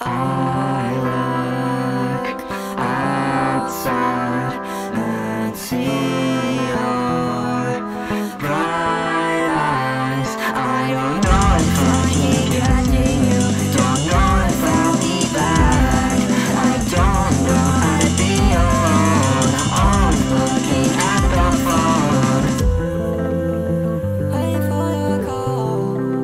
I look outside and see your bright eyes. I don't know if I'll keep getting you, don't know if I'll be back. I don't know how to be alone, I'm always looking at the phone, waiting for your call.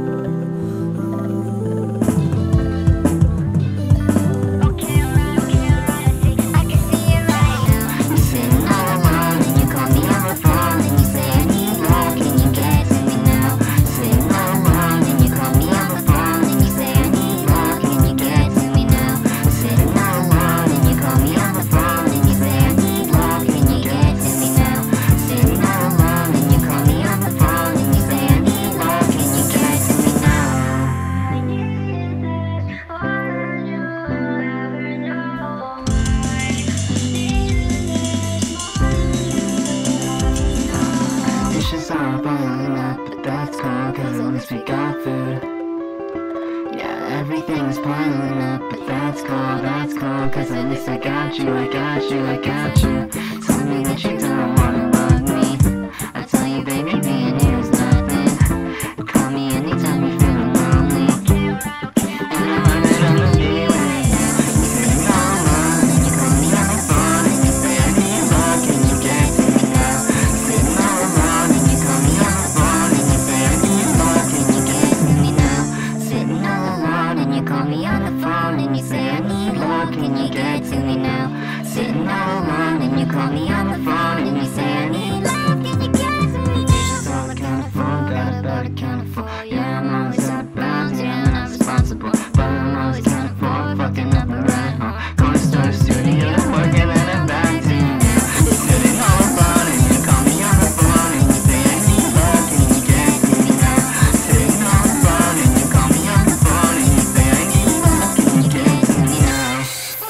Dishes are boiling up, but that's cool, cause at least we got food. Yeah, everything's piling up, but that's cool, cause at least I got you, I got you, I got you. Tell me that you don't wanna love me, I tell you baby, being here is nothing. Call me anytime you're feeling lonely, and I'm running out of you right now. You're sitting all alone, and you call me on the phone, and you say I need love, can you get to me now? Sitting all alone, and you call me on the phone, and you say I need love, can you get to me now? Sitting all alone, and you call me on the phone, and you say I need love, can you get to me now? Sitting all alone, and you call me on the phone, and you say I need love, can you get to me now? Dishes all accounted for, got about accounted for. Yeah, I'm always out of bounds, yeah, I'm not responsible, but I'm always accounted for, fucking up around home. Going to start a studio, working and I'm back to you now. You're sitting all alone, and you call me on the phone, and you say I need love, can you get to me now? Sitting all alone, and you call me on the phone, and you say I need love, can you get to me now?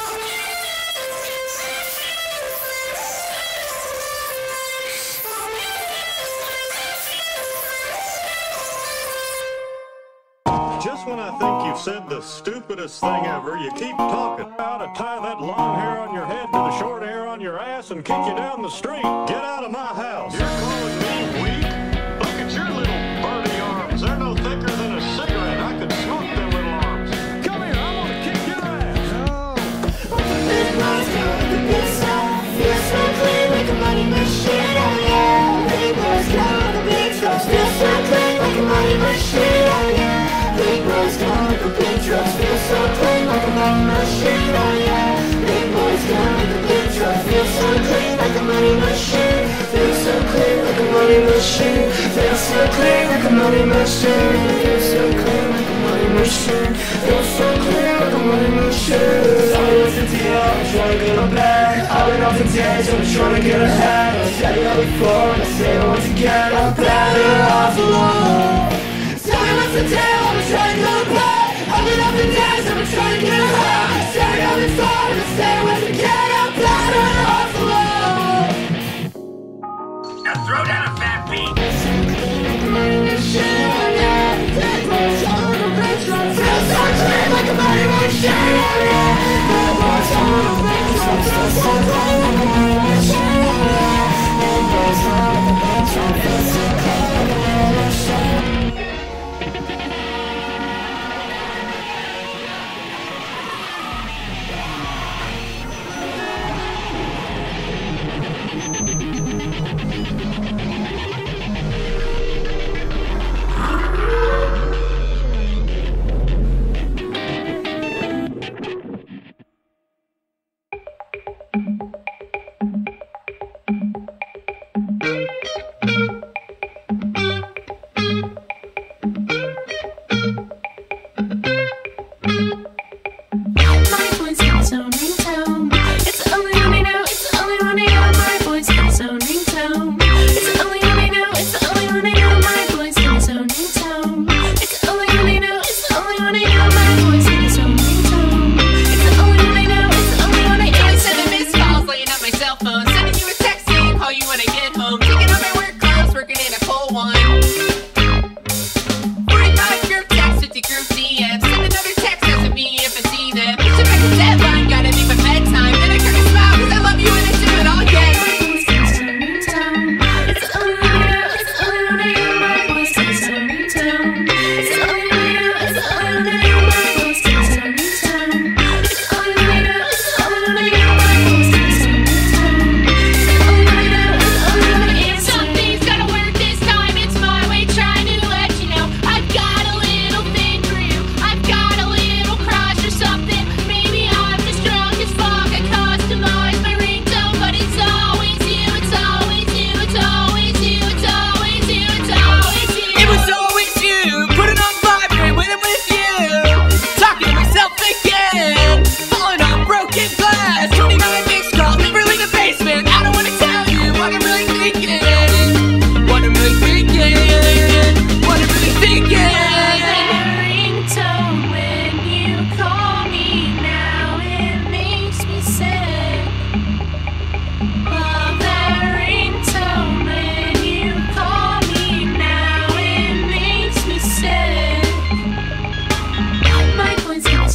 Just when I think you've said the stupidest thing ever, you keep talking. How to tie that long hair on your head to the short hair on your ass and kick you down the street. Get out of my house. You're calling me weak? Look at your little birdie arms. They're no thicker than a cigarette. I could smoke them little arms. Come here, I want to kick your ass. Big boys go with the big stuff. Feel so clean like a money machine, oh yeah. Big boys go with the big trucks. Feel so clean like a money machine, oh yeah. Big boys go with the big trucks. Feel so clean like a money machine, oh yeah. Big boys go with the big trucks. Feel so clean like a money machine. Feel so clean like a money machine. Feel so clean like a money machine. Feel so clean like a money machine. Feel so clean like a money machine. Tell me what's the deal, I'm trying to get a bag. I've been off the edge, I'm trying to get ahead. I said it all before, and I say it once again. I'm better off alone. Tell me what's the deal, I'm trying to go to bed. I've been up and down, I'm trying to get ahead. Said it all before, and I say it once again. I'm better off alone. Now throw down a fat beat. Money machine, yeah. Big boys on the big trucks. Feel so clean like a money machine, yeah. Big boys on the big trucks. Feel so clean like a money machine, yeah. Big boys on the big trucks. Feel so clean like a money machine.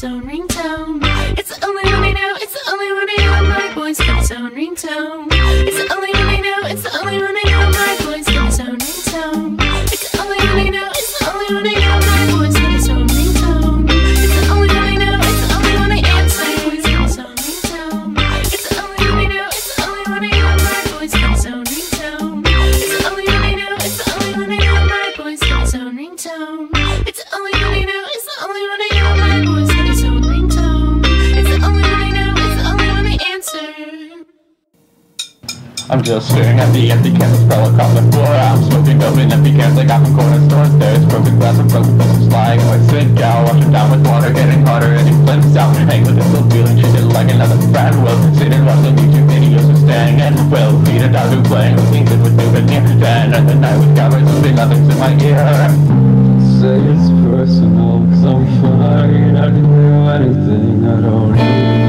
own ringtone. It's the only one I know, it's the only one I know. My boy's got his own ringtone. It's the only one I know, it's the only one I know. My boy's got his own ringtone. It's the only one I know, it's the only one I know. My boy's got his own ringtone. It's the only one I know, it's the only one I answer. My boy's got his own ringtone. It's the only one I know, it's the only one I know. My boy's got his own ringtone. It's the only one I know, it's the only one I know. My boy's got his own ringtone. It's the only one I know, it's the only one I know. My boy's got his own ringtone. It's the only one I know, it's the only one I answer. I'm just staring at the empty cans that fell across the floor. I'm smoking dope in empty cans I got from corner stores. There's broken glass and broken vessels flying away. Sit down, wash it down with water, getting hotter and it flips out. Hang with it, still feeling treated like another friend. Well, sitting around the too many years of staying and well, feed a dog who playing with things that would do it near. Then at the night with covers and big nothing's in my ear. Say it's personal, cause I'm fine. I can do anything I don't need.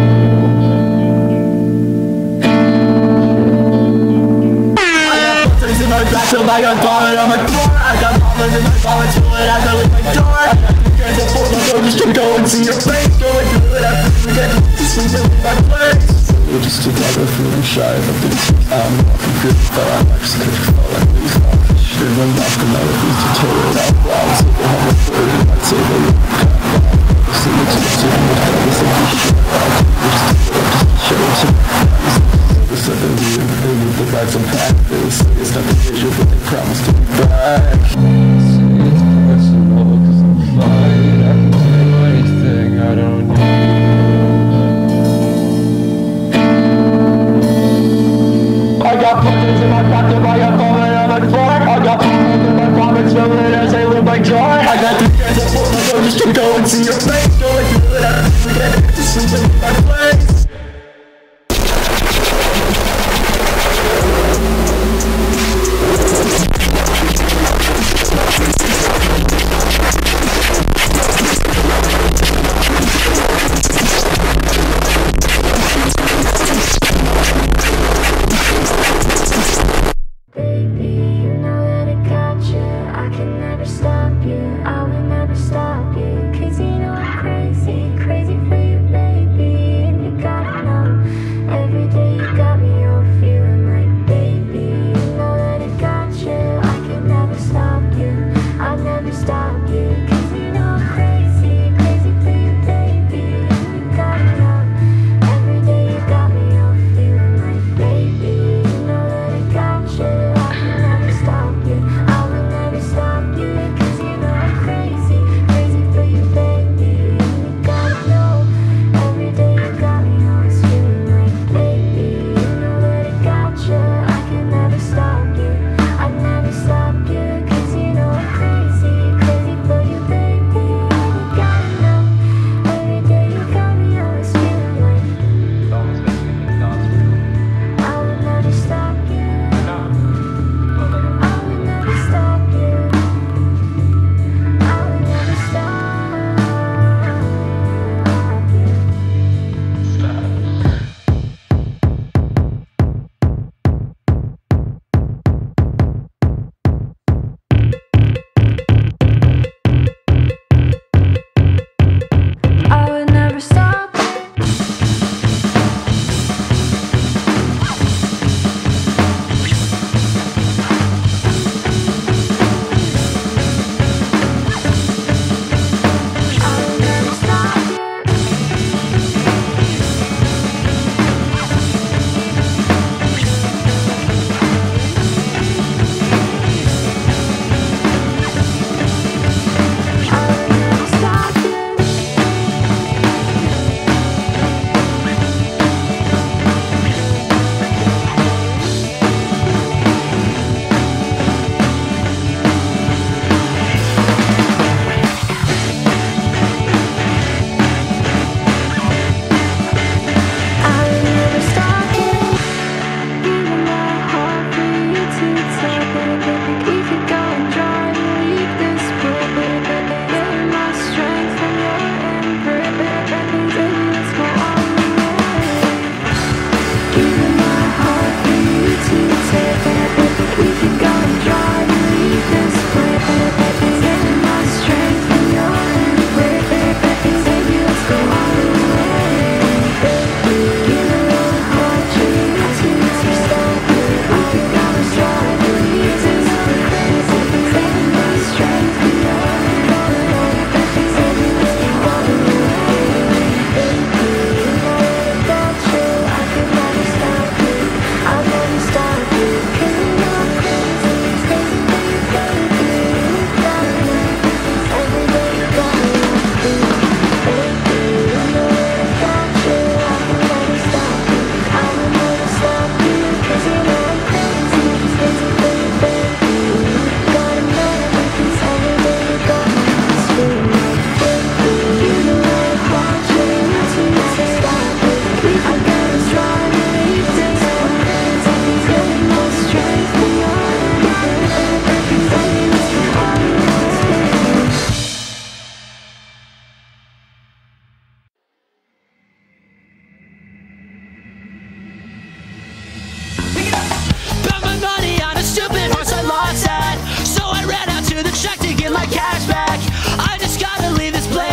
So I got vomit on my floor. I got vomit in my vomit, fill it out, I leave my door. I got the girls that pull my door just to go and see your face. Going through it after we get to sleep and leave my place. We're just together feeling shy of the I'm walking good, but I'm actually gonna fall like these fucking shit. I'm not gonna refuse to tear it out loud. So they have a bird in my table, you can't buy. So it's just a little bit of this empty shit. Just to show it to my so they need the vibes unpack this. It's not the visual, but they promise to be back. See, it's personal, cause I'm fine. I can do anything I don't need. I got punches in my pocket, I got vomit on my floor. I got vomit in my vomit, smelling as I live my jar. I got the girls that pull my door just to go and see your face. Going through it after we get to sleep and leave my place. Stop you, I will never stop you, cause you know I'm crazy.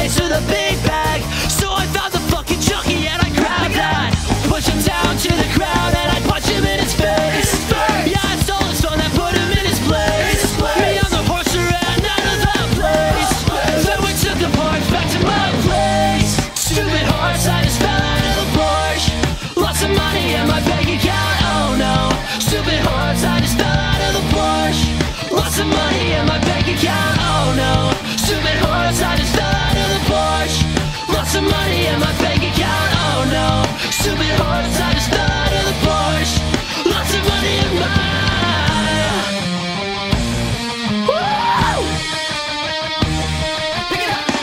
face with a big bag. So I found the fucking junkie and I grabbed that. Push him down to the ground and I punch him in his face. Yeah, I stole his phone and put him in his place. Me on the horse ran out of that place. Then we took the parts back to my place. Stupid horse, I just fell out of the Porsche. Lots of money in my bank account, oh no. Stupid horse, I just fell out of the Porsche. Lots of money in my bank account, oh no. Stupid horse, I just fell out of the Porsche. Lots of money in my bank account, oh no. Stupid horse, I just fell out of the Porsche. Lots of money in my... Woo! Pick it up.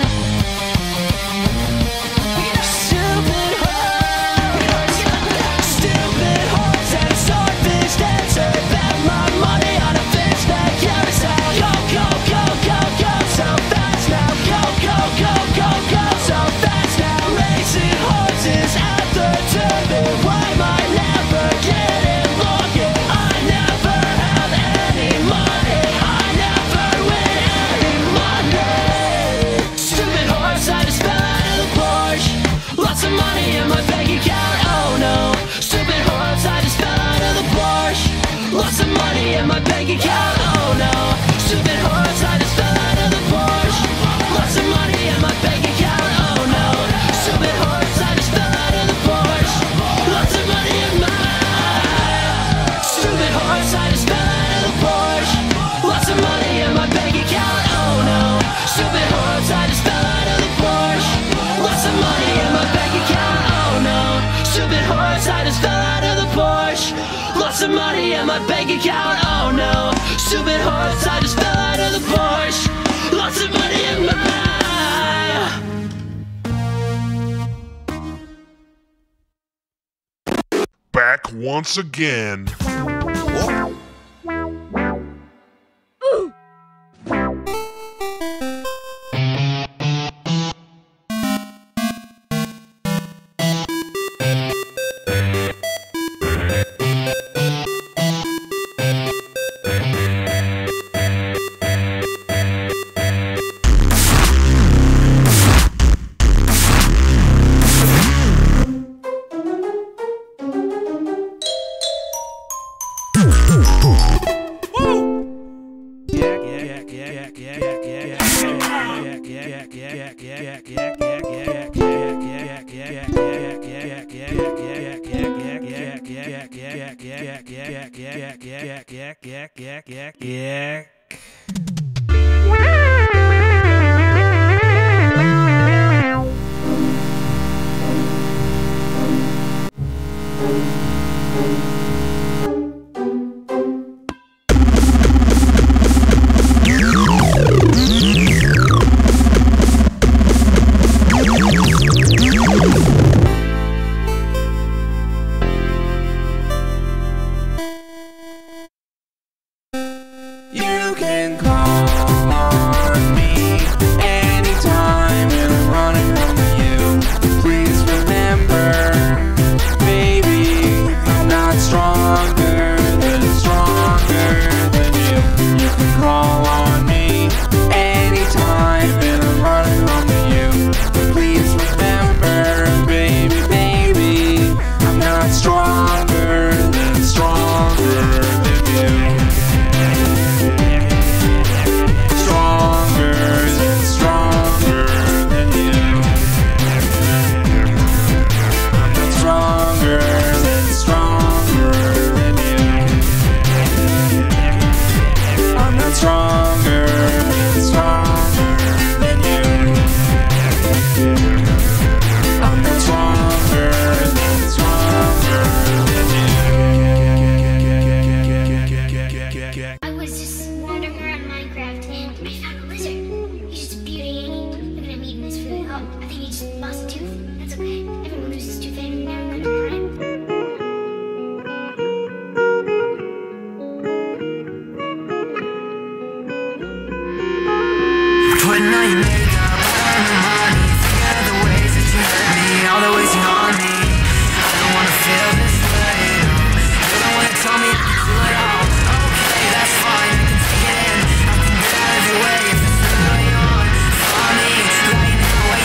Stupid horse. Stupid horse and swordfish dancer. Bet my money on a fish that carousel. Go, go, go, go, go so fast now. Go, go, go, go, go so fast now. Racing horses at the turbo. Why am I never getting lucky? I never have any money. I never win any money. Stupid horse, I just fell out of the Porsche. Lots of money in my bank account, oh no. Stupid horse, I just fell out of the Porsche. Lots of money in my bank account, oh no. Stupid horse, I just fell out of the Porsche. Lots of money in my bank account, oh no. Stupid horse, I just fell out of the Porsche. Lots of money in my... Stupid horse, I just fell out of the Porsche. Lots of money in my bank account, oh no. Stupid horse, I just fell out of the Porsche. Lots of money in my bank account, oh no. Stupid horse, I just fell out of the Porsche. Lots of money in my bank account, oh no. Stupid horse, I just fell out of the Porsche. Lots of money in my... Back once again. Find me, explain it away.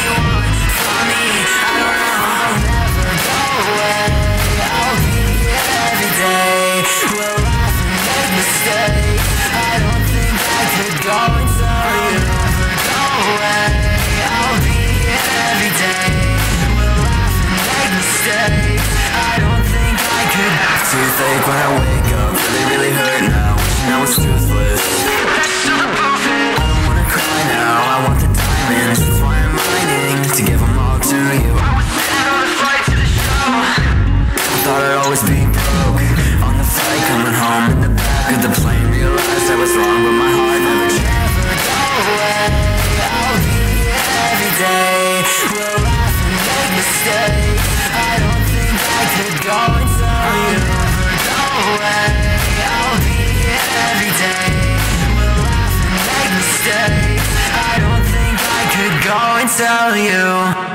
when I wake up, really, really hurt now. Wishing I was toothless. I don't wanna cry now, I want the diamonds. That's why I'm mining, to give them all to you. I was sitting on a flight to the show. I thought I'd always be broke. On the flight coming home, in the back of the plane, realized I was wrong, but my heart never go away. I'll be here every day. We'll laugh and make mistakes. I don't think I could go and tell you never go away. I'll be here every day. We'll laugh and make mistakes. I don't think I could go and tell you.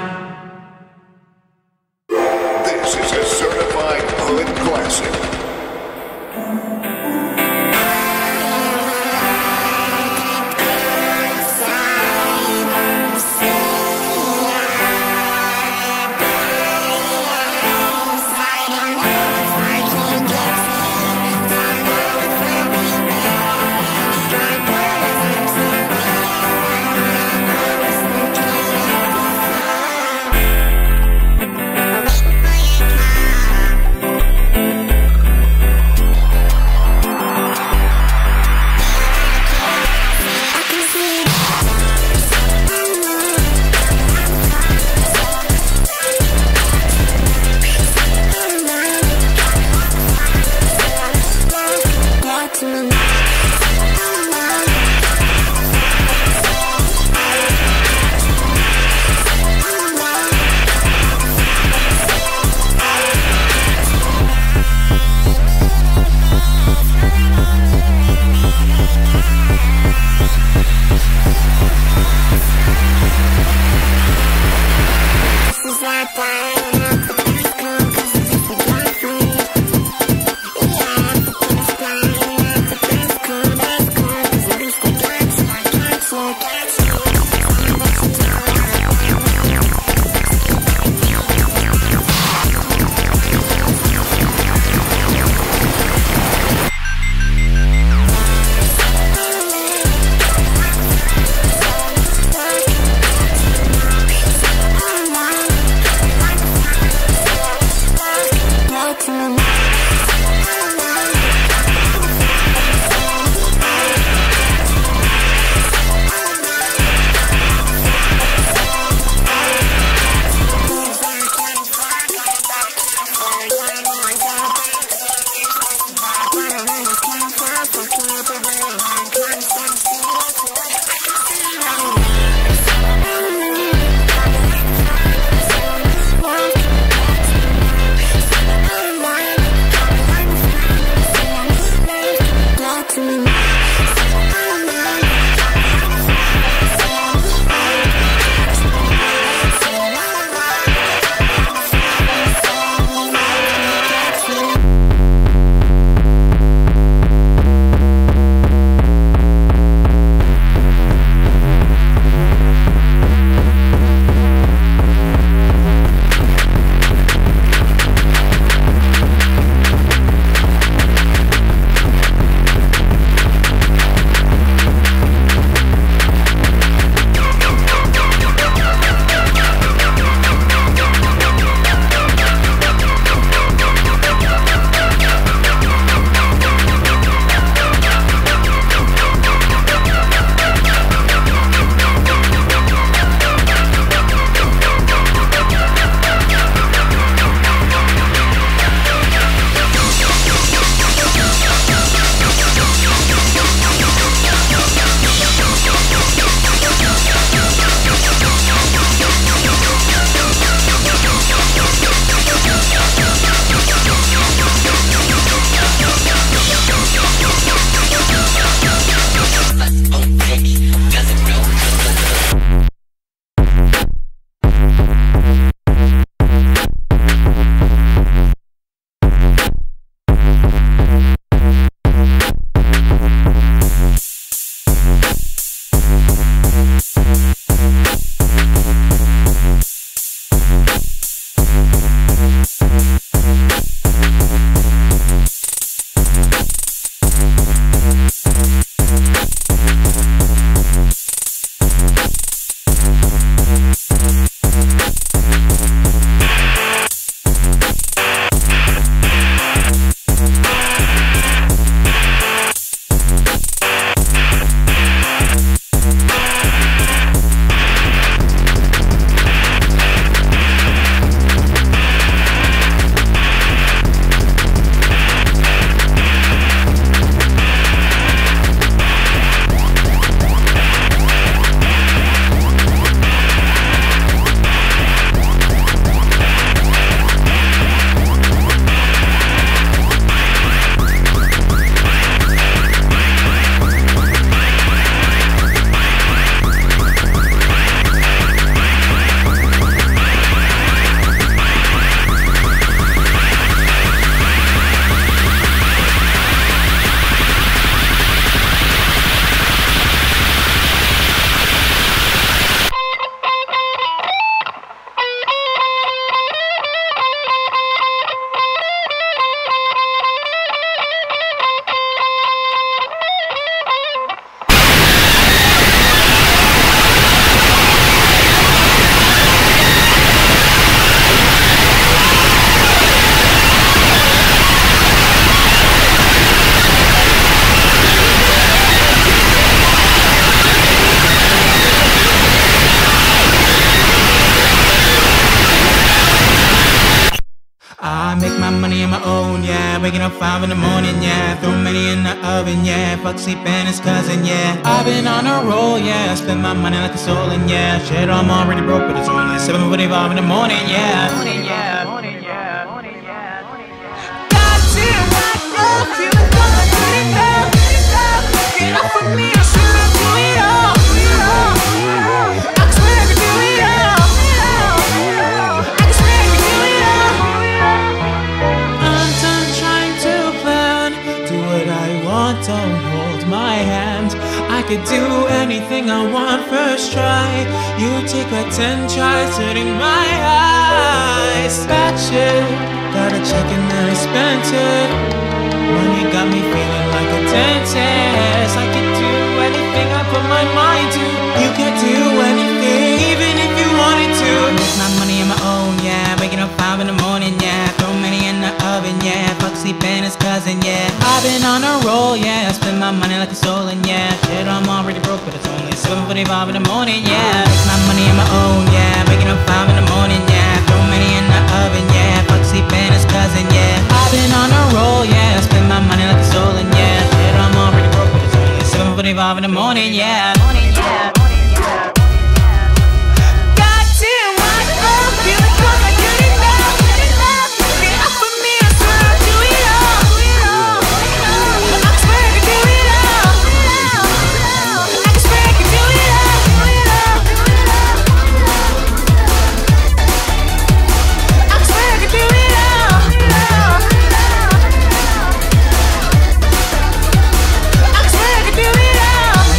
This is a certified hood classic. I make my money on my own, yeah. Waking up 5 in the morning, yeah. Throw money in the oven, yeah. Fuck sleeping his cousin, yeah. I've been on a roll, yeah. Spend my money like a soul, and yeah. Shit, I'm already broke, but it's only 7:45 in the morning, yeah. Morning, yeah. Morning, yeah. Morning, yeah. Goddamn, I love you. Get off of me, I swear I'll do it all. I swear I can do it all. I swear I can do it all. I'm done trying to plan. Do what I want, don't hold my hand. I could do anything I want first try. You take like 10 tries, hurting my eyes. Bad shit, got a check and then I spent it. Money got me feeling like a dentist. I can do anything I put my mind to. You can't do anything, even if you wanted to. Make my money on my own, yeah. Waking up 5 in the morning, yeah. Throw money in the oven, yeah. Fuck sleeping his cousin, yeah. I've been on a roll, yeah. Spend my money like a soul, and yeah. Shit, I'm already broke, but it's only 7:45 in the morning, yeah. Make my money on my own, yeah. Waking up 5 in the morning, yeah. Throw money in the oven, yeah. Fuck sleeping his cousin, yeah. I've been on a roll, yeah. Spend my money like a soul, and yeah. Shit, I'm already broke, but it's only 7:45 in the morning, yeah. Morning, yeah. Goddamn, I love you because I get enough. Get off of me, I swear I'll do it all. I swear I can do it all. I swear I can do it all. I swear I can do it all. I swear I can do it all.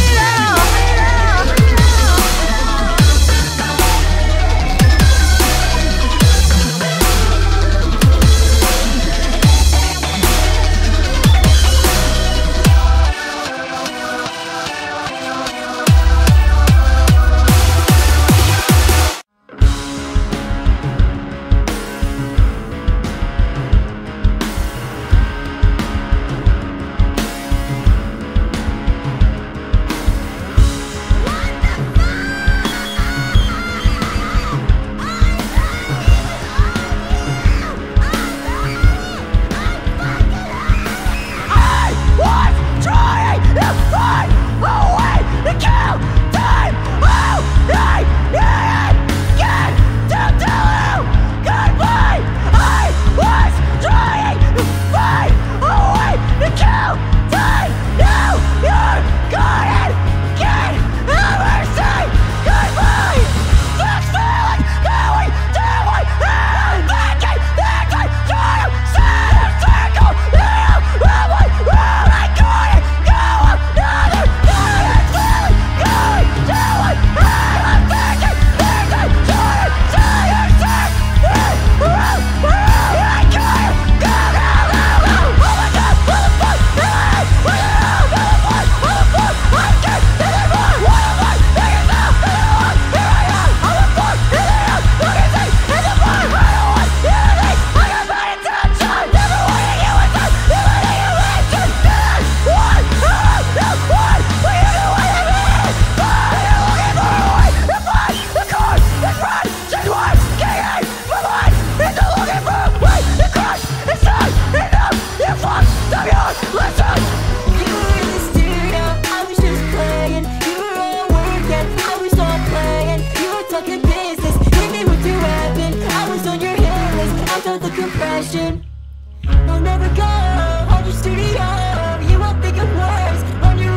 I'll never go on your studio. You won't think of words on your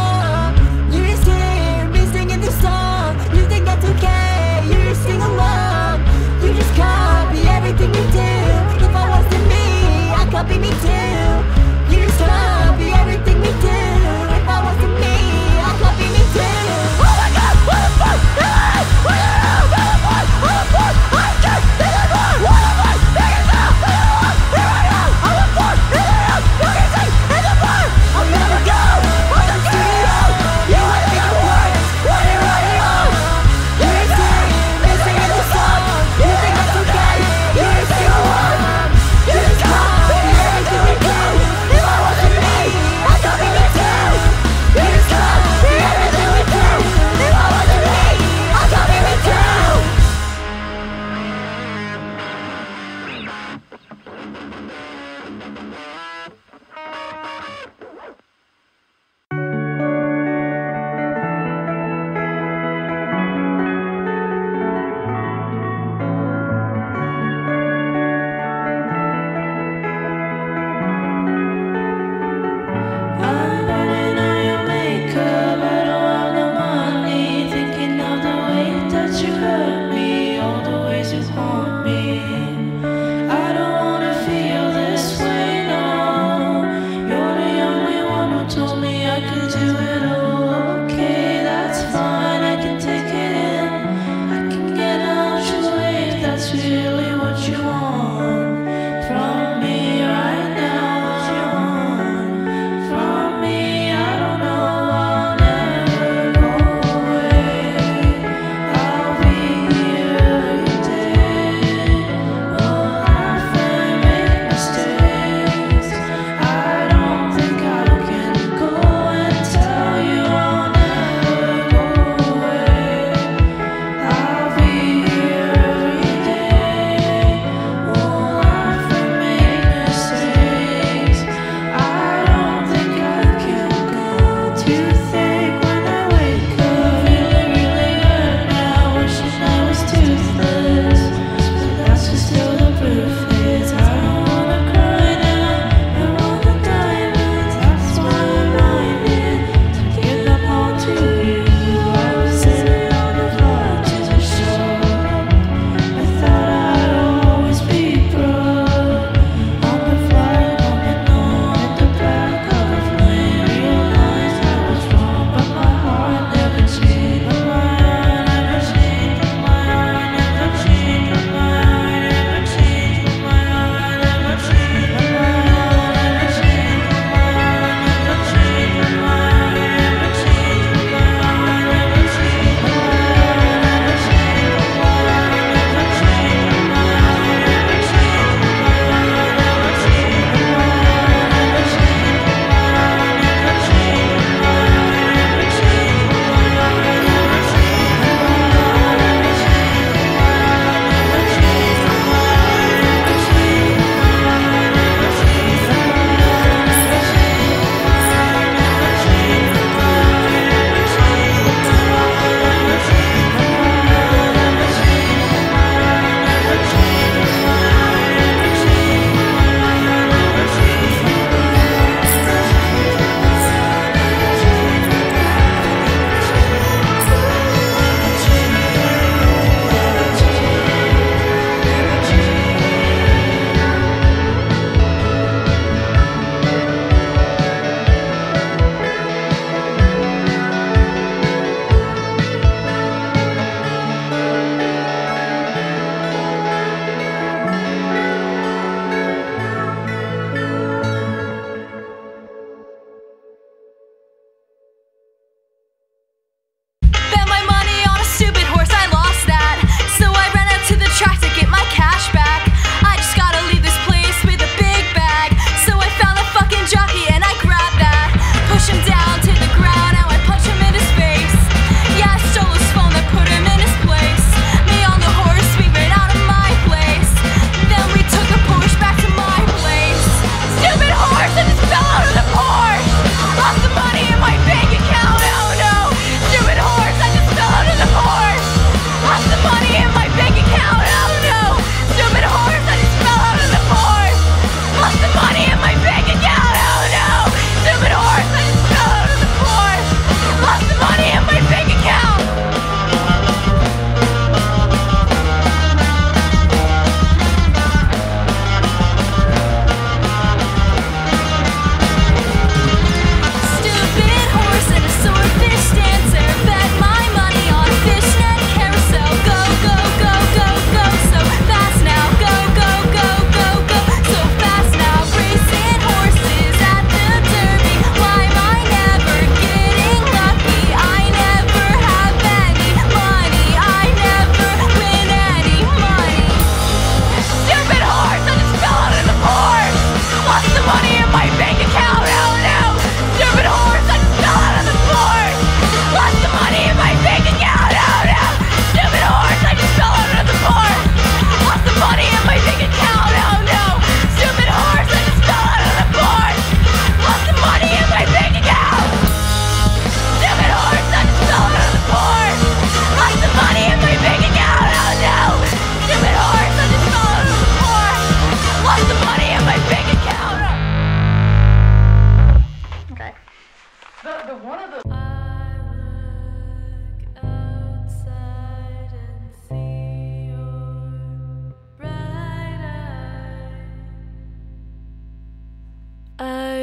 audio. You just hear me singing this song. You think that's okay, you just sing along. You just copy everything we do. If I was to me, I'd copy me too. You just copy everything we do. If I was to me, I'd copy me too. Oh my God, what the fuck? I'll never go.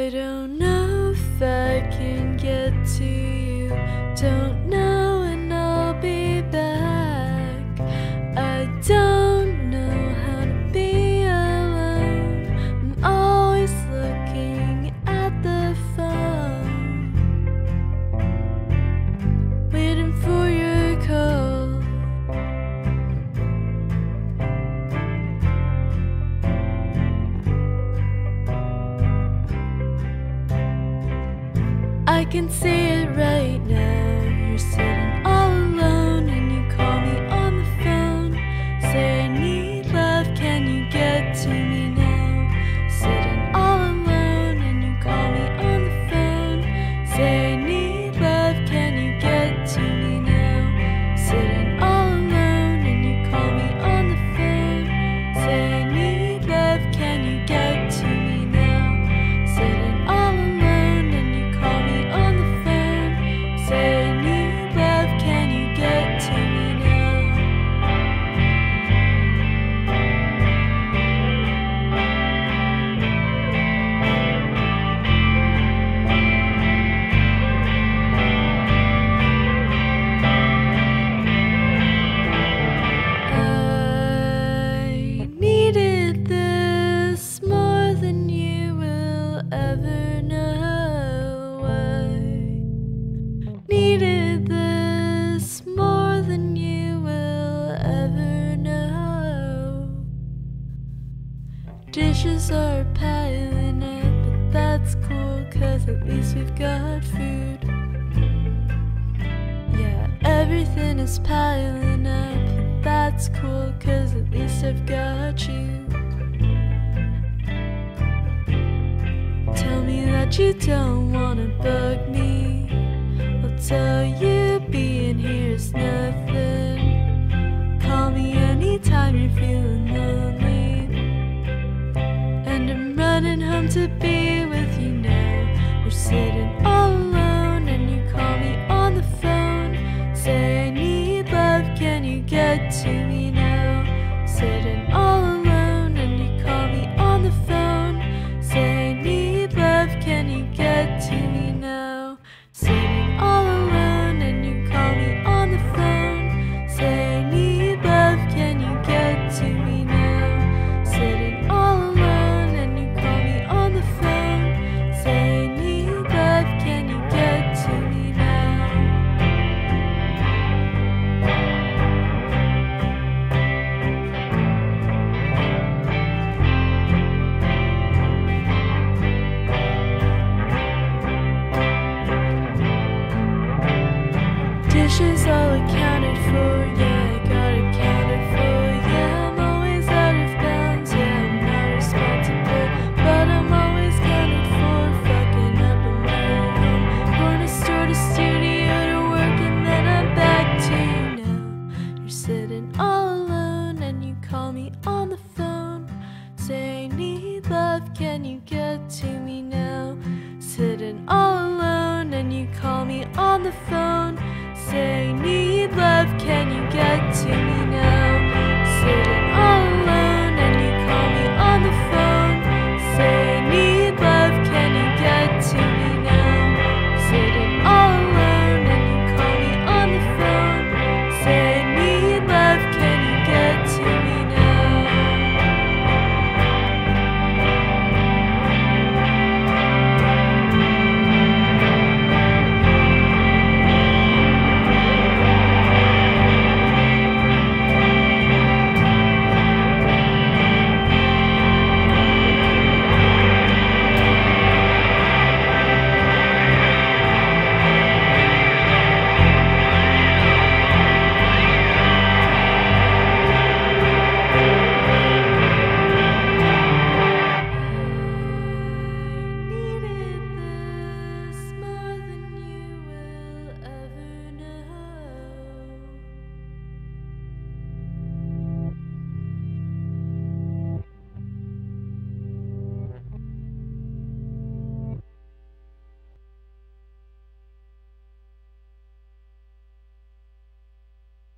I don't know if I can get to you. Don't know when I'll be back. I don't know how to be alone. I'm always looking at the phone, waiting for your call. I can see it right now. You're sitting all alone and you call me on the phone. Say I need love, can you get to me now? Sitting all alone and you call me on the phone. Say I need love, can you get to me now? Sitting all alone and you call me on the phone. Say I need love, can you get to me now? Sitting all alone and you call me on the phone. Say I need love, can you get to me now? I needed this more than you will ever know. I needed this more than you will ever know. Dishes are piling up, but that's cool, 'cause at least we've got food. Yeah, everything is piling up, but that's cool, 'cause at least I've got you. Tell me that you don't wanna bug me. I'll tell you being here is nothing. Call me anytime you're feeling lonely. And I'm running home to be with you now. We're sitting all alone and you call me on the phone. Say I need love, can you get to me now? Sitting all alone and you call me on the phone. Say I need love, can you get to me now? Sitting all alone and you call me on the phone. Say I need love, can you get to me now? Sitting all alone and you call me on the phone. Say I need love, can you get to me now? Dishes all accounted for, yeah, I got accounted for, yeah, I'm always out of bounds, yeah, I'm not responsible, but I'm always counted for, fucking up and right home, corner store to studio to work and then I'm back to you now. You're sitting all alone and you call me on the phone, say I need love, can you get to me now? Sitting all alone and you call me on the phone. Say I need love, can you get to me now? Sitting all alone and you call me on the phone. Say I need love, can you get to me now? Sitting all alone and you call me on the phone. Say I need love, can you get to me now?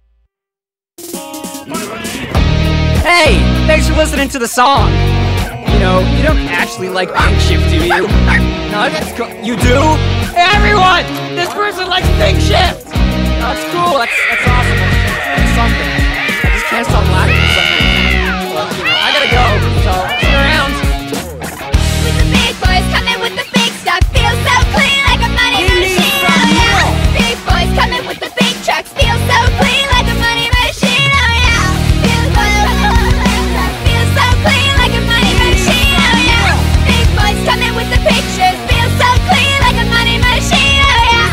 Hey, thanks for listening to the song. You know, you don't actually like Pink Shift, do you? No, that's cool. You do? Hey, everyone! This person likes Pink Shift! That's cool, that's awesome. That's something. I just can't stop laughing for some reason. Well, you know, I gotta go, so see you around. With the big boys coming with the big stuff, feels so clean like a money machine. Oh yeah. Big boys coming with the big trucks, feels so clean like a money machine. Oh yeah. Feels so clean like a money machine. Oh yeah. Big boys coming with the pictures, feels so clean like a money machine. Oh yeah.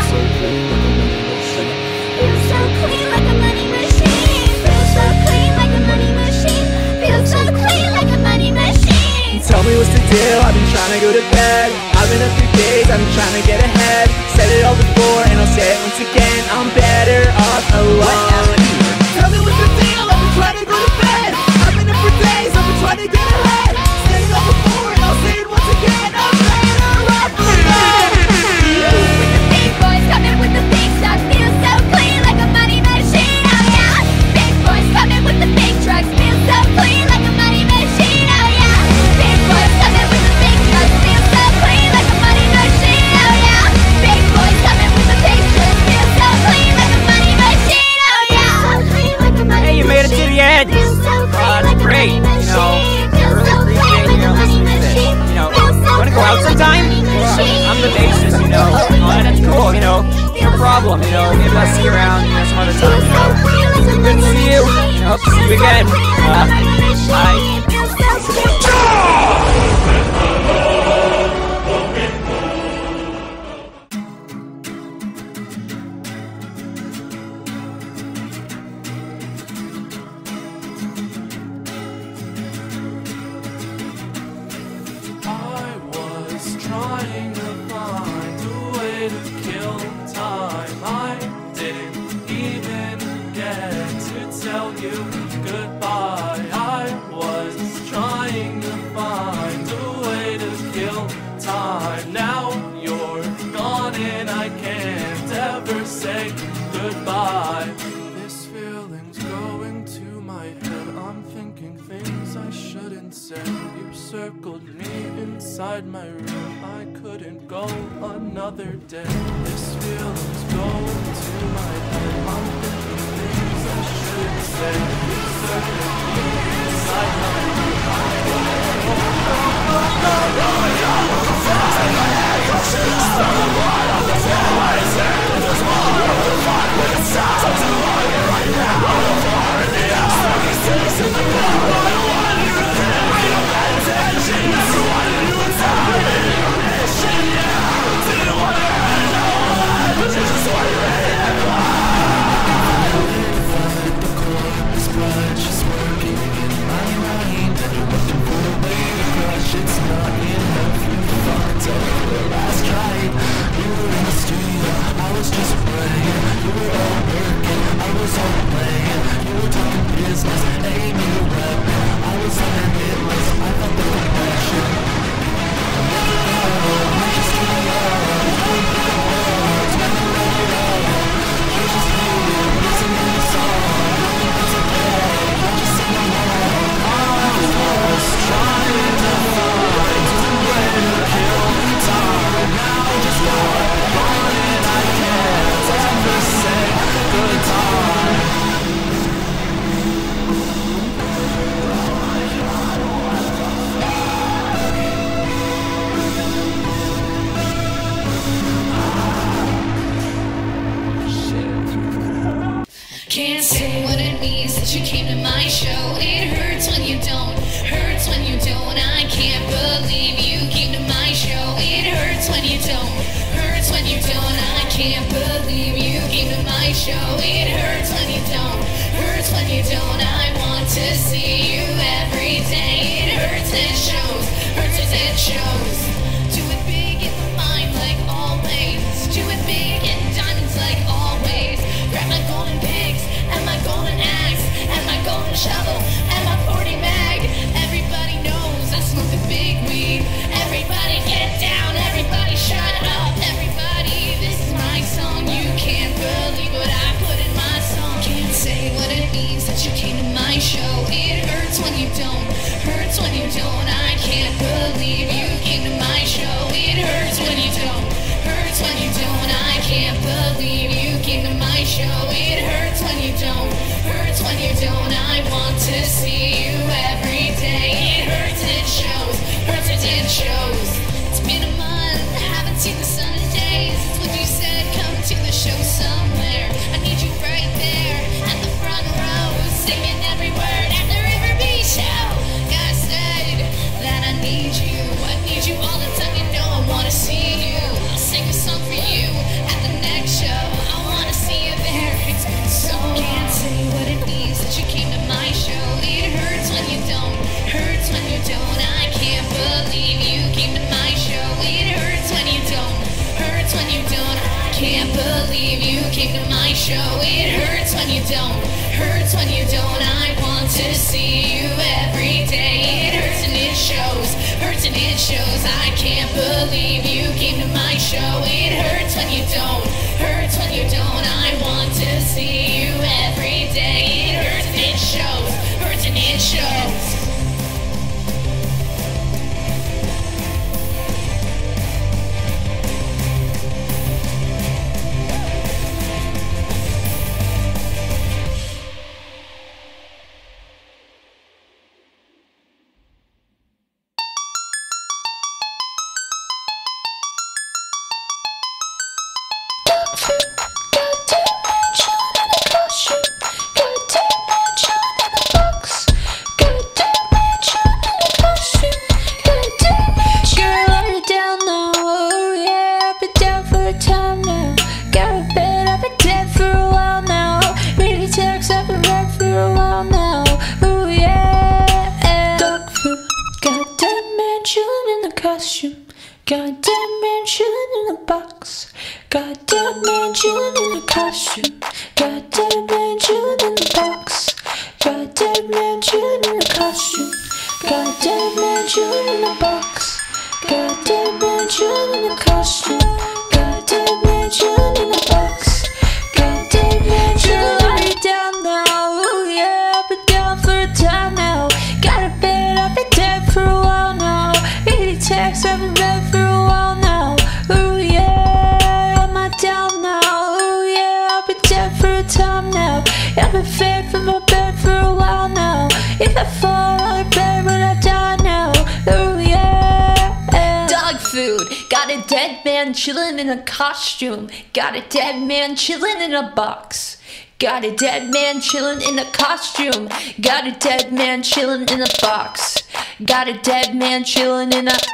Feels so clean like a money machine. Feels so clean like a money machine. Feels so clean like a money machine. Tell me what's the deal, I've been trying to go to bed. I've been up for days, I've been trying to get ahead. Said it all before and I'll say it once again, I'm better off alone. Tell me what's the deal, I've been trying to go to bed. I've been up for days, I've been trying to get ahead. Said it all before and I'll say it once again, I'm better off alone. With the big boys coming with the big stuff, feels so clean like a money machine. Oh yeah. Big boys coming with the big trucks, feels so clean like a money machine. Oh yeah. Big boys coming with the big trucks, feels so clean like a money machine. Oh yeah. Big boys coming with the big trucks, feels so clean like a money machine. Oh yeah. So clean like a money Hey, you made it to the end. That's great. You know, I really appreciate you listening to this. You know, wanna go out sometime? I'm the bassist, you know. Oh, that's cool, you know. No problem, you know. Maybe I'll see you around, you know, some other time, you know. Good to see you. You know, hope to see you again. Bye. I was trying to find a way to kill time. I didn't even get to tell you goodbye. I was trying to find a way to kill time. Now you're gone and I can't ever say goodbye. This feeling's going to my head. I'm thinking things I shouldn't say. You circled me inside my room. I couldn't go another day. This feeling's going to my head. I'm thinking things I shouldn't say. You circled me inside my room. I couldn't go Can't say what it means that you came to my show. It hurts when you don't, hurts when you don't. I can't believe you came to my show. It hurts when you don't, hurts when you don't. I can't believe you came to my show. It hurts when you don't, hurts when you don't. I want to see you every day. It hurts and it shows, hurts as it shows. Do it big in the mind like always. Do it big in diamonds like always. Grab my golden pigs and my golden axe and my golden shovel and my 40 mag. Everybody knows I smoke the big weed. Everybody get down, everybody shut up. Everybody, this is my song. You can't believe what I put came to my show. It hurts when you don't, hurts when you don't. I want to see you every day. It hurts and it shows, hurts and it shows. I can't believe you came to my show. It hurts when you don't, hurts when you don't. I want to see you every day. It hurts and it shows, hurts and it shows. Goddamn man chillin' in a box. Goddamn man chillin' in a costume. Goddamn man chillin' in a box. Goddamn man chillin' in a costume. Goddamn man chillin' in a box. Goddamn man chillin' in a costume. Goddamn man chillin' in a box. Goddamn man chillin' down now. Ooh yeah, I've been down for a time now. Got a bed, I've been dead for a while now. 80 texts, I've been read for a while now. Ooh yeah, am I down now? Ooh yeah, I've been dead for a time now. I've been fed from my bed for a while now. If I fall on bed, will I die now? Ooh yeah. Dog food. Got a dead man chillin' in a costume. Got a dead man chillin' in a box. Got a dead man chillin' in a costume. Got a dead man chillin' in a box. Got a dead man chillin' in a...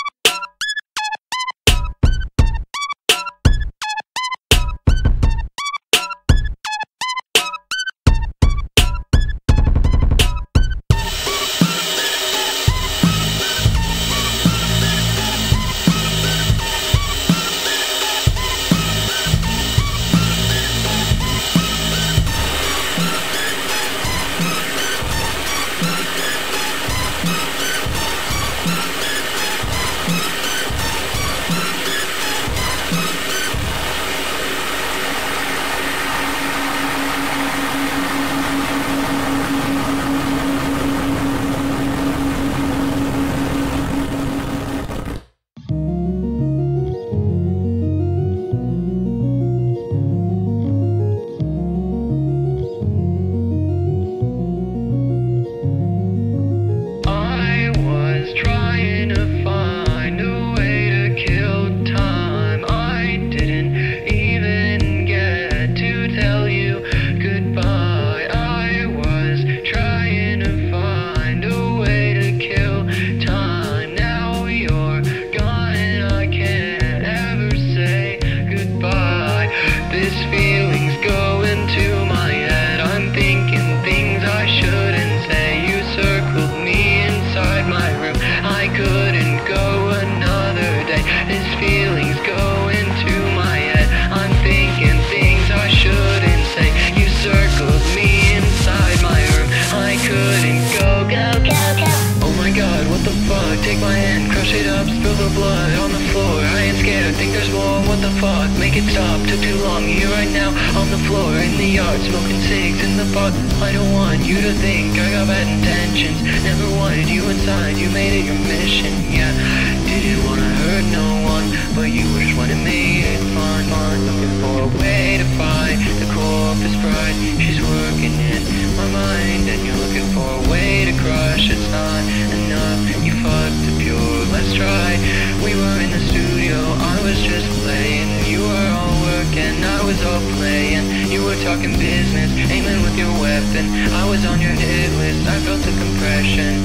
Take my hand, crush it up, spill the blood on the floor. I ain't scared, think there's more, what the fuck? Make it stop, took too long, here right now on the floor, in the yard, smoking cigs in the park. I don't want you to think I got bad intentions. Never wanted you inside, you made it your mission, yeah. Didn't wanna hurt no one, but you just wanted me, it's fun, fun. Looking for a way to find the corpus bride. She's working in my mind, and you're looking for a way to crush. It's not enough, you fucked the pure, let's try. We were in the studio, I was just playing. You were all working, I was all playing. You were talking business, aiming with your weapon. I was on your hit list, I felt the compression.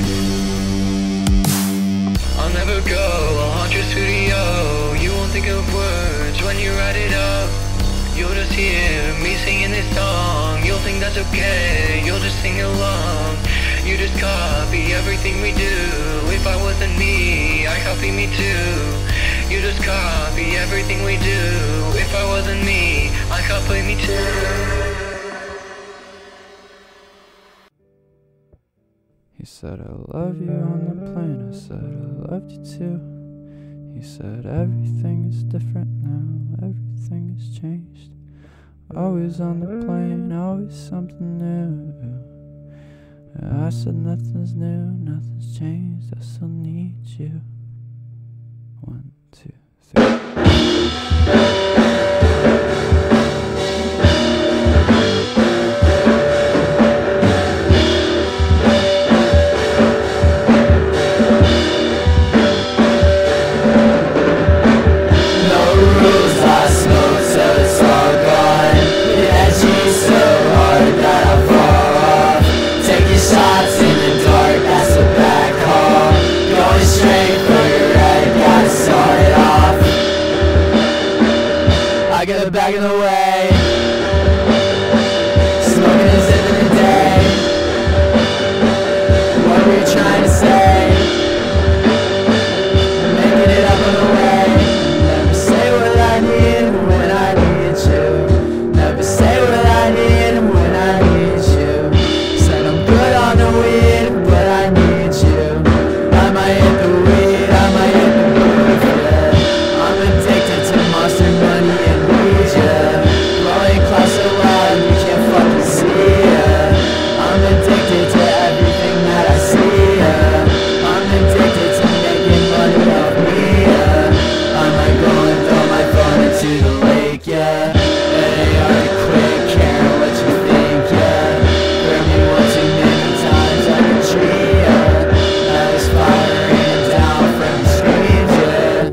I'll never go, I'll haunt your studio. You won't think of words when you write it up. You'll just hear me singing this song. You'll think that's okay, you'll just sing along. You just copy everything we do. If I wasn't me, I copy me too. You just copy everything we do. If I wasn't me, I'd copy me too. He said I love you on the plane, I said I loved you too. He said everything is different now, everything has changed. Always on the plane, always something new. I said nothing's new, nothing's changed, I still need you. 1, 2, 3. Back in the way, smoking a zip in a day. What were you trying to say? Making it up on the way. Never say what I need when I need you. Never say what I need when I need you. Said I'm good on the weed, but I need you. I might hit the weed, I might hit the booze, yeah. I'm addicted to mustard money and rolling clouds so loud you can't fucking see ya. I'm addicted to everything that I see ya. I'm addicted to making money off me, yeah. I might go and throw my phone into the lake, yeah. It ain't hard to quit caring what you think, yeah. Heard me one too many times like a tree, yeah. Now there's fire raining down from the screams, yeah.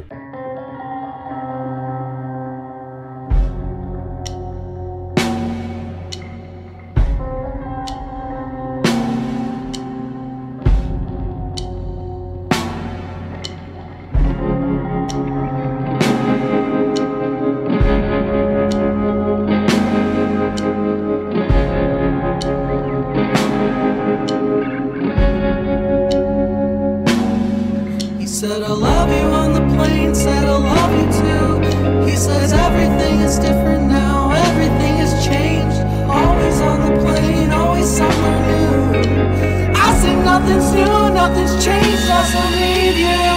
Said I love you on the plane, said I love you too. He says everything is different now, everything has changed. Always on the plane, always somewhere new. I say nothing's new, nothing's changed, I still need you.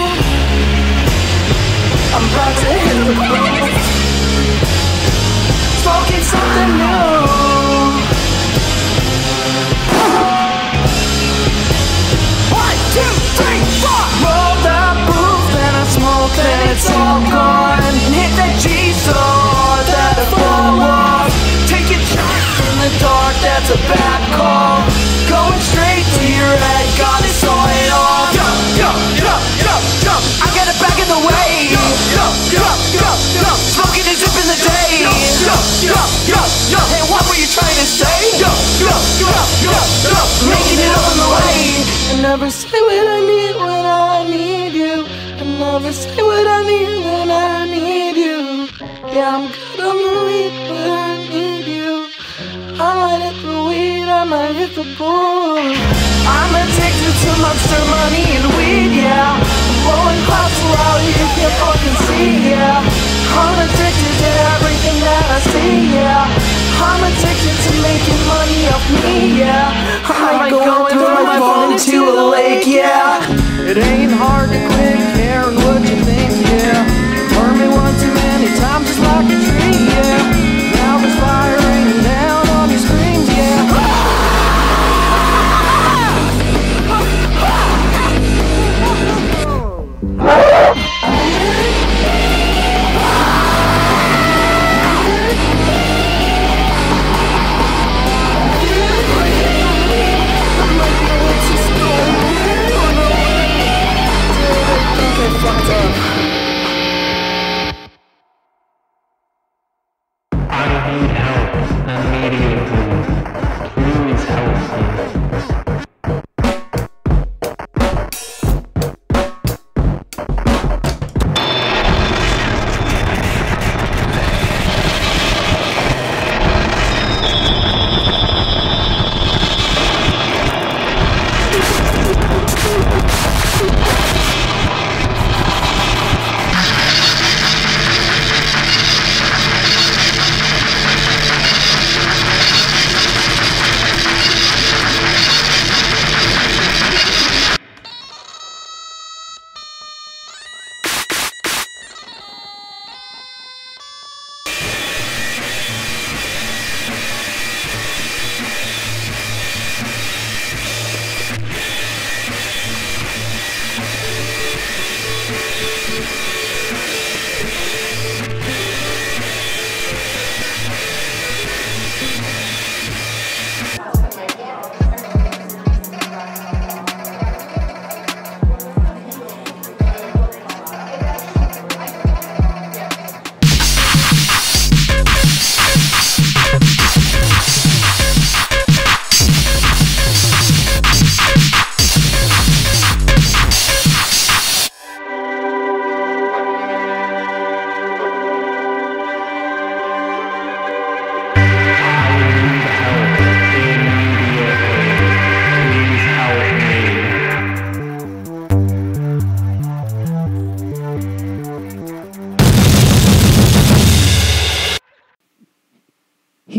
I'm about to hit the road, smoking something new. Then it's all gone. Hit that G so hard that I fall off. Take a chance in the dark, that's a bad call. Going straight to your head, got it sorted off. Yo, yo, yo, yo, yo, I got it back in the way. Yo, yo, yo, yo, yo, smoking a zip in the day. Yo, yo, yo, yo, yo, hey, what were you trying to say? Yo, yo, yo, yo, yo, making it up on the way. I never say what I need when I need you. I never say what I need when I need you. Yeah, I'm good on the weed, but I need you. I might hit the weed, I might hit the bull. I'm addicted to monster money and weed, yeah. I'm blowing clouds so loud you can't fucking see, yeah. I'm addicted to everything that I see, yeah. I'm addicted to making money off me, yeah. I might go and throw my phone into a lake, yeah. It ain't hard to quit caring what you think, yeah. Heard me one too many times just like a tree, yeah. Now there's fire raining down on your screams, yeah.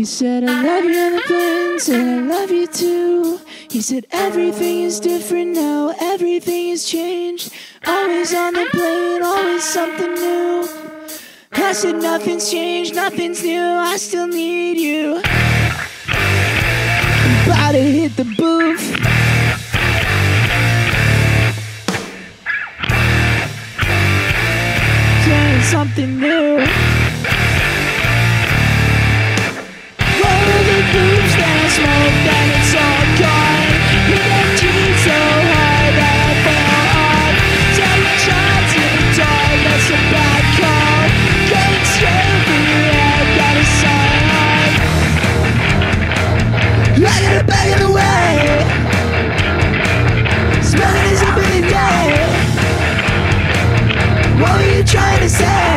You said I love you on the plane, said I love you too. You said everything is different now, everything has changed. Always on the plane, always something new. I said nothing's changed, nothing's new, I still need you. I'm about to hit the booth. Trying something new. Booze that I smoked and it's all gone. Hit that G so hard that I fell off. Taking shots in the dark, that's a bad call. Going straight for your head, gotta sign on. I gotta bag it away. Smelling is up in the day. What were you trying to say?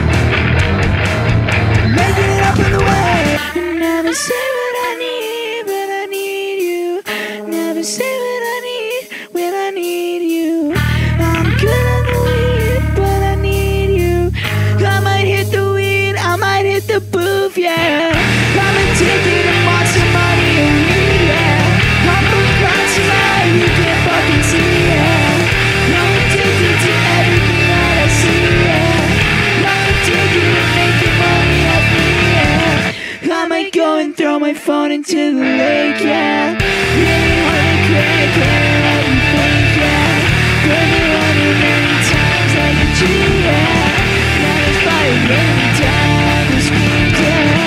Making it up in the way. Never say what I need, but I need you. Never say what I need when I need you. I'm good on the weed, but I need you. I might hit the weed, I might hit the booth, yeah. I'm addicted to monster money and weed, yeah. I'm a consumer, you can't fucking see, yeah. I'm addicted to everything that I see, yeah. I'm addicted to making money off me, yeah. I might go and throw my phone into the lake, yeah. Really hard to crack, can't let you think, yeah. Burn it on you many times like a G, yeah. Now it's fire every time you scream, yeah.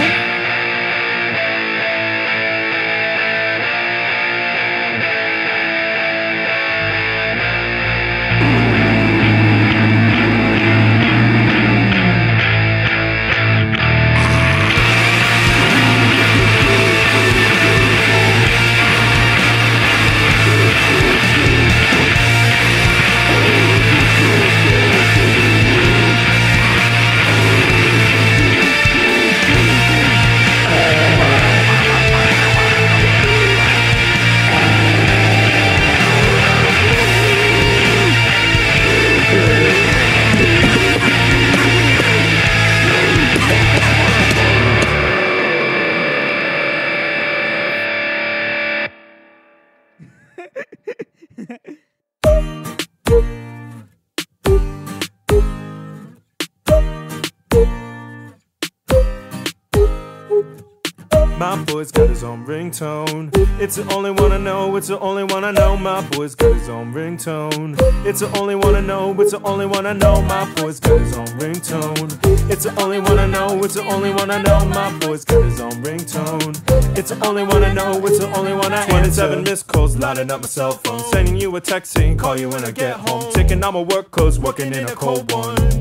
My boy's got his own ringtone. It's the only one I know, it's the only one I know. My boy's got his own ringtone. It's the only one I know, it's the only one I know. My boy's got his own ringtone. It's the only one I know, it's the only one I know. My boy's got his own ringtone. It's the only one I know, it's the only one I answer. 27 missed calls, lighting up my cell phone. Sending you a text saying call you when I get home. Taking out my work clothes, working in a cold one.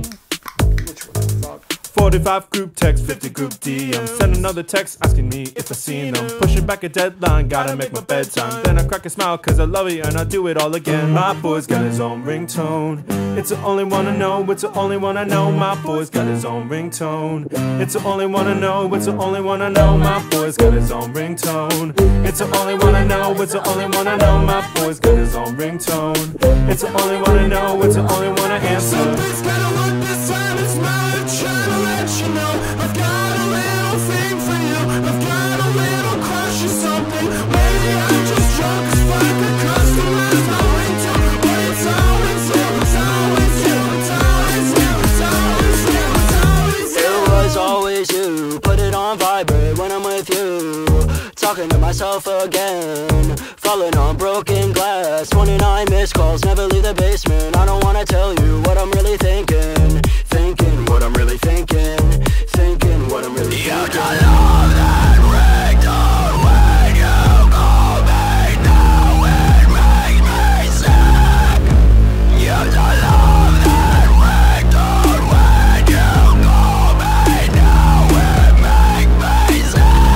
45 group text, 50 group DM. Send another text asking me if I seen them. Pushing back a deadline, gotta make my bedtime. Then I crack a smile cause I love you and I do it all again. My boy's got his own ringtone. It's the only one I know, it's the only one I know. My boy's got his own ringtone. It's the only one I know, it's the only one I know. My boy's got his own ringtone. It's the only one I know, it's the only one I know. My boy's got his own ringtone. It's the only one I know, it's the only one I answer. Something's gotta work this time, it's my trying to let you know I've got a little thing for you. I've got a little crush or something. Maybe I'm just drunk as fuck. I customize my ringtone, but it's always you, it's always you, it's always you, it's always you, it's always you. It was always you. Put it on vibrate when I'm with you. Talking to myself again. Falling on broken glass. 29 missed calls, never leave the basement. I don't wanna tell you what I'm really thinking. Thinking what I'm really thinking. Thinking what I'm really thinking. You don't love that ringtone when you call me. Now it makes me sick. You don't love that ringtone when you call me. Now it makes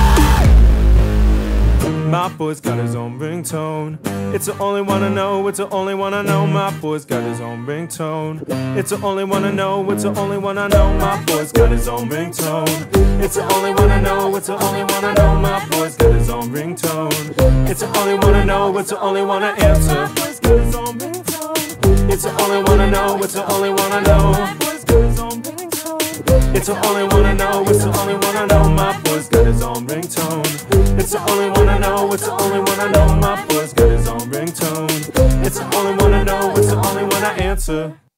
me sick. My boy's got his own ringtone. It's the only one I know, it's the only one I know. My boy's got his own ringtone. It's the only one I know, it's the only one I know. My boy's got his own ringtone. It's the only one I know, it's the only one I know. My boy's got his own ringtone. It's the only one I know, it's the only one I answer. My boy's got his own ringtone. It's the only one I know, it's the only one I know. My boy's got his own ringtone. It's the only one I know, it's the only one I know. My boy's got his own ringtone. It's the only one I know, it's the only one I know. My boy's got his own ringtone. It's the only one I know, it's the only one I answer.